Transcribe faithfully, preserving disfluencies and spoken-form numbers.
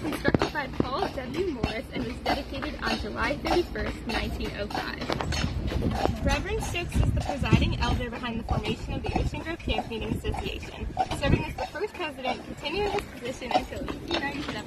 constructed by Paul W. Morris and was dedicated on July thirty-first, nineteen oh five. Reverend Stokes is the presiding elder behind the formation of the Ocean Grove Camp Meeting Association, serving as the first president, continuing his position until eighteen ninety-seven.